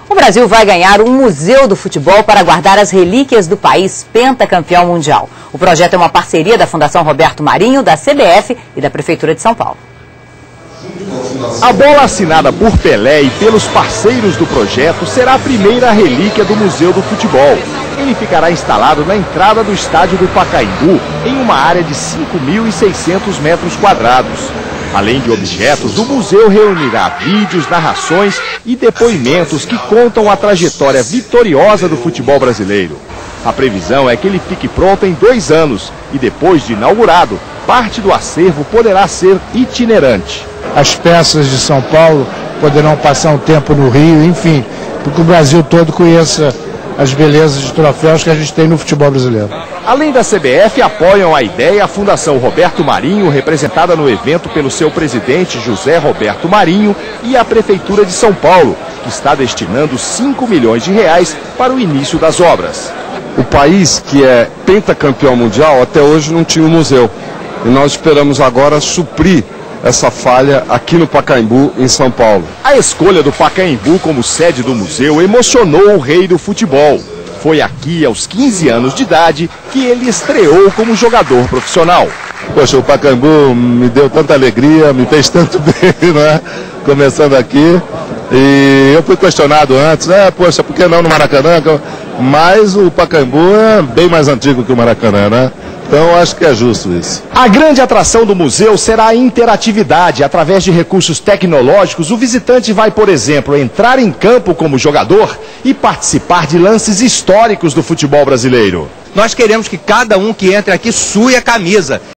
O Brasil vai ganhar um museu do futebol para guardar as relíquias do país pentacampeão mundial. O projeto é uma parceria da Fundação Roberto Marinho, da CBF e da Prefeitura de São Paulo. A bola assinada por Pelé e pelos parceiros do projeto será a primeira relíquia do Museu do Futebol. Ele ficará instalado na entrada do estádio do Pacaembu, em uma área de 5.600 metros quadrados. Além de objetos, o museu reunirá vídeos, narrações e depoimentos que contam a trajetória vitoriosa do futebol brasileiro. A previsão é que ele fique pronto em 2 anos e, depois de inaugurado, parte do acervo poderá ser itinerante. As peças de São Paulo poderão passar um tempo no Rio, enfim, para que o Brasil todo conheça as belezas de troféus que a gente tem no futebol brasileiro. Além da CBF, apoiam a ideia a Fundação Roberto Marinho, representada no evento pelo seu presidente José Roberto Marinho, e a Prefeitura de São Paulo, que está destinando 5 milhões de reais para o início das obras. O país que é pentacampeão mundial até hoje não tinha um museu. E nós esperamos agora suprir essa falha aqui no Pacaembu, em São Paulo. A escolha do Pacaembu como sede do museu emocionou o rei do futebol. Foi aqui, aos 15 anos de idade, que ele estreou como jogador profissional. Poxa, o Pacaembu me deu tanta alegria, me fez tanto bem, né? Começando aqui. E eu fui questionado antes, poxa, por que não no Maracanã? Mas o Pacaembu é bem mais antigo que o Maracanã, né? Então, acho que é justo isso. A grande atração do museu será a interatividade. Através de recursos tecnológicos, o visitante vai, por exemplo, entrar em campo como jogador e participar de lances históricos do futebol brasileiro. Nós queremos que cada um que entre aqui sue a camisa.